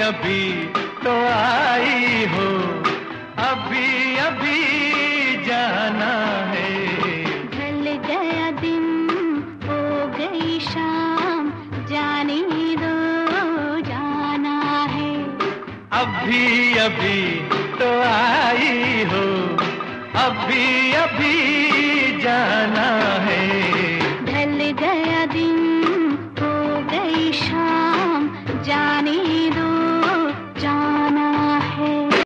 अभी तो आई हो, अभी अभी जाना है। ढल गया दिन हो गई शाम, जाने दो जाना है। अभी अभी तो आई हो, अभी अभी